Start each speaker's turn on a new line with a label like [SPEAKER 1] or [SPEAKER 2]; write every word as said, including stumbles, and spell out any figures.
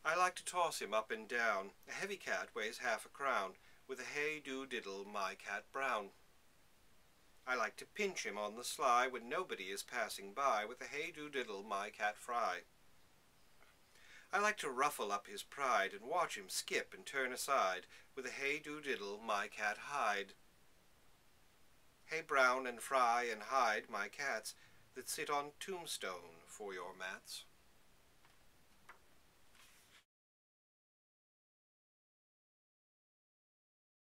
[SPEAKER 1] I like to toss him up and down. A heavy cat weighs half a crown. With a hey-do-diddle, my cat brown. I like to pinch him on the sly when nobody is passing by. With a hey-do-diddle, my cat fry. I like to ruffle up his pride and watch him skip and turn aside. With a hey-do-diddle, my cat hide. Hey, brown and fry and hide, my cats, that sit on tombstone for your mats.